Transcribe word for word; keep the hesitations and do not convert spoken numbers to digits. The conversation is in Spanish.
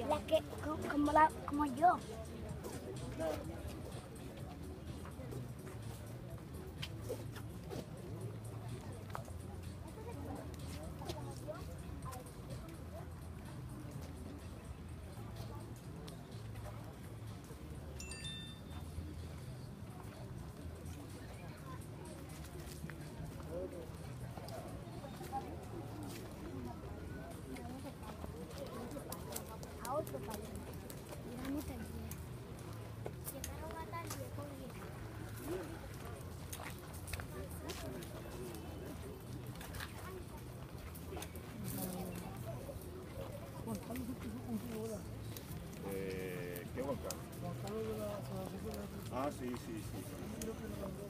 La que, co- como, la, como yo. A otro país. Mira, no te guía. Llegaron a tal día con Eh, ¿Qué volcán? Ah, sí, sí, sí.